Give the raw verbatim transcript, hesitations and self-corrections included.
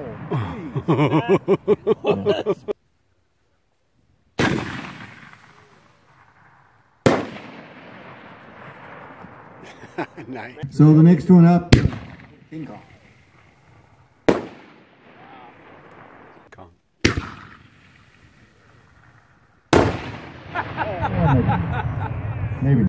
Nice. So the next one up, King Kong. Kong. Oh, maybe. Maybe.